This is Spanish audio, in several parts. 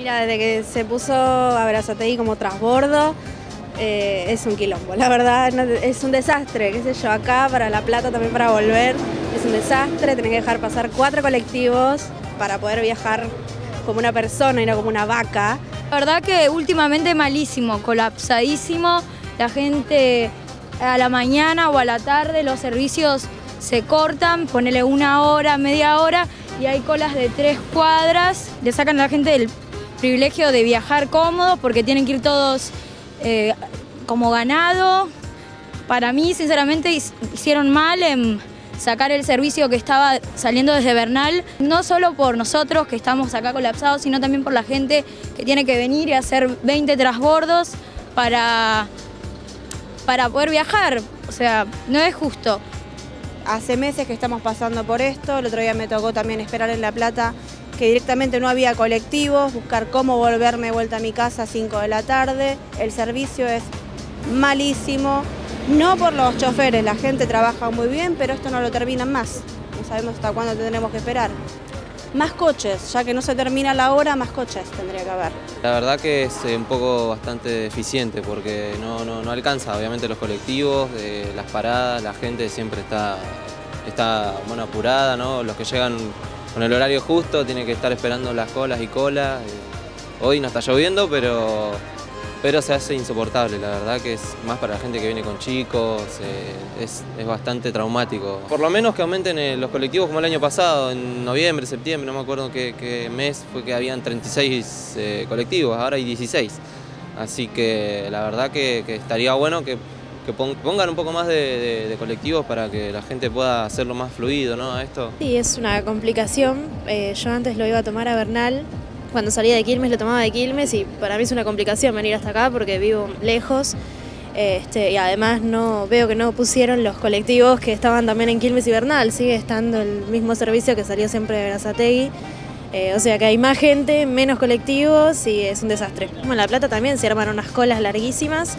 Mira, desde que se puso Berazategui como transbordo, es un quilombo, la verdad es un desastre, qué sé yo, acá para La Plata también para volver, es un desastre, tenés que dejar pasar 4 colectivos para poder viajar como una persona y no como una vaca. La verdad que últimamente malísimo, colapsadísimo, la gente a la mañana o a la tarde los servicios se cortan, ponele 1 hora, media hora y hay colas de 3 cuadras, le sacan a la gente del privilegio de viajar cómodo porque tienen que ir todos como ganado. Para mí, sinceramente, hicieron mal en sacar el servicio que estaba saliendo desde Bernal, no solo por nosotros que estamos acá colapsados, sino también por la gente que tiene que venir y hacer 20 transbordos para poder viajar. O sea, no es justo. Hace meses que estamos pasando por esto, el otro día me tocó también esperar en La Plata que directamente no había colectivos, buscar cómo volverme de vuelta a mi casa a 5 de la tarde. El servicio es malísimo, no por los choferes, la gente trabaja muy bien, pero esto no lo terminan más. No sabemos hasta cuándo tendremos que esperar. Más coches, ya que no se termina la hora, más coches tendría que haber. La verdad que es un poco bastante deficiente porque no alcanza, obviamente, los colectivos, las paradas, la gente siempre está bueno, apurada, ¿no? Los que llegan con el horario justo tienen que estar esperando las colas y colas. Hoy no está lloviendo, pero se hace insoportable, la verdad que es más para la gente que viene con chicos, es bastante traumático. Por lo menos que aumenten los colectivos como el año pasado, en noviembre, septiembre, no me acuerdo qué mes fue que habían 36 colectivos, ahora hay 16. Así que la verdad que estaría bueno que pongan un poco más de colectivos para que la gente pueda hacerlo más fluido, ¿no? A esto. Sí, es una complicación. Yo antes lo iba a tomar a Bernal. Cuando salía de Quilmes lo tomaba de Quilmes y para mí es una complicación venir hasta acá porque vivo lejos y además veo que no pusieron los colectivos que estaban también en Quilmes y Bernal, sigue estando el mismo servicio que salió siempre de Berazategui, o sea que hay más gente, menos colectivos y es un desastre. Como en La Plata también se arman unas colas larguísimas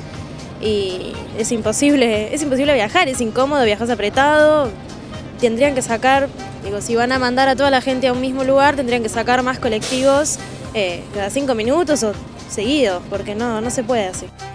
y es imposible viajar, es incómodo, viajas apretado, tendrían que sacar... Digo, si van a mandar a toda la gente a un mismo lugar, tendrían que sacar más colectivos cada 5 minutos o seguidos, porque no se puede así.